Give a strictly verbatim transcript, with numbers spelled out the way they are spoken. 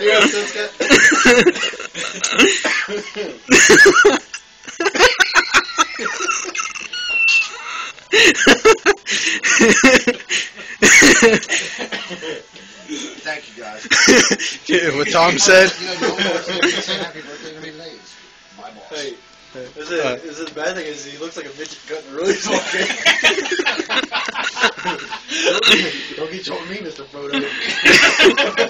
Yeah, so it's got... Thank you, guys. Yeah, what Tom said. You know, the only person that can say happy birthday to me today is my boss. Hey, is it, Uh, is it the bad thing is he looks like a midget cutting a really small cake. Don't get your mean, Mister Frodo.